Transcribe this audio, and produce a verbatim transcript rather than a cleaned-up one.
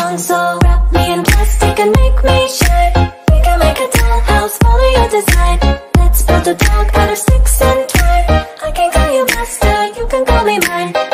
on. So wrap me in plastic and make me shine. We can make a dollhouse, follow your design. Let's build a dog out of sticks and twine. I can call you master, you can call me mine.